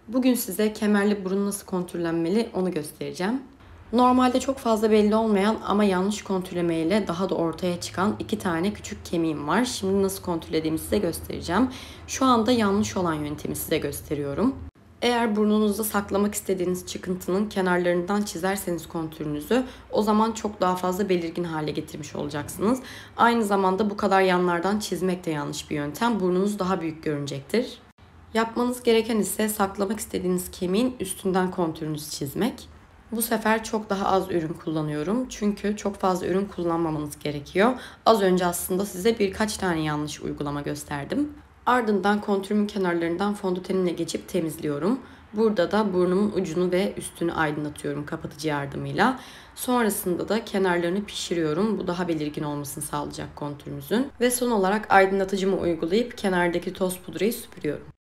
Bugün size kemerli burun nasıl kontürlenmeli onu göstereceğim. Normalde çok fazla belli olmayan ama yanlış kontürlemeyle daha da ortaya çıkan 2 tane küçük kemiğim var. Şimdi nasıl kontürlediğimi size göstereceğim. Şu anda yanlış olan yöntemi size gösteriyorum. Eğer burnunuzda saklamak istediğiniz çıkıntının kenarlarından çizerseniz kontürünüzü, o zaman çok daha fazla belirgin hale getirmiş olacaksınız. Aynı zamanda bu kadar yanlardan çizmek de yanlış bir yöntem. Burnunuz daha büyük görünecektir. Yapmanız gereken ise saklamak istediğiniz kemiğin üstünden kontürünüzü çizmek. Bu sefer çok daha az ürün kullanıyorum. Çünkü çok fazla ürün kullanmamanız gerekiyor. Az önce aslında size birkaç tane yanlış uygulama gösterdim. Ardından kontürümün kenarlarından fondötenimle geçip temizliyorum. Burada da burnumun ucunu ve üstünü aydınlatıyorum kapatıcı yardımıyla. Sonrasında da kenarlarını pişiriyorum. Bu daha belirgin olmasını sağlayacak kontürümüzün. Ve son olarak aydınlatıcımı uygulayıp kenardaki toz pudrayı süpürüyorum.